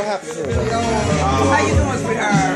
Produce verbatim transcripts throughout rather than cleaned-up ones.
happened to her? How you doing, sweetheart?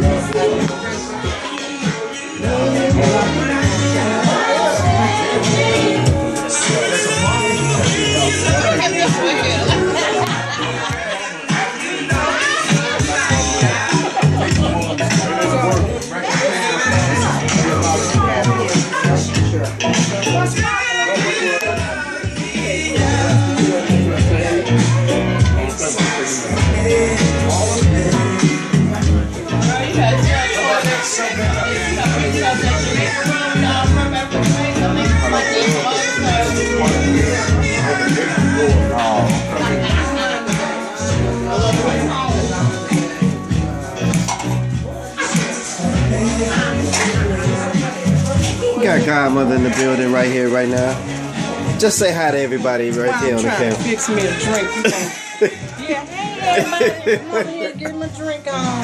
We got Godmother in the building right here, right now. Just say hi to everybody right there on the camera. Fix me a drink. Yeah, hey everybody, come over here, get my drink on.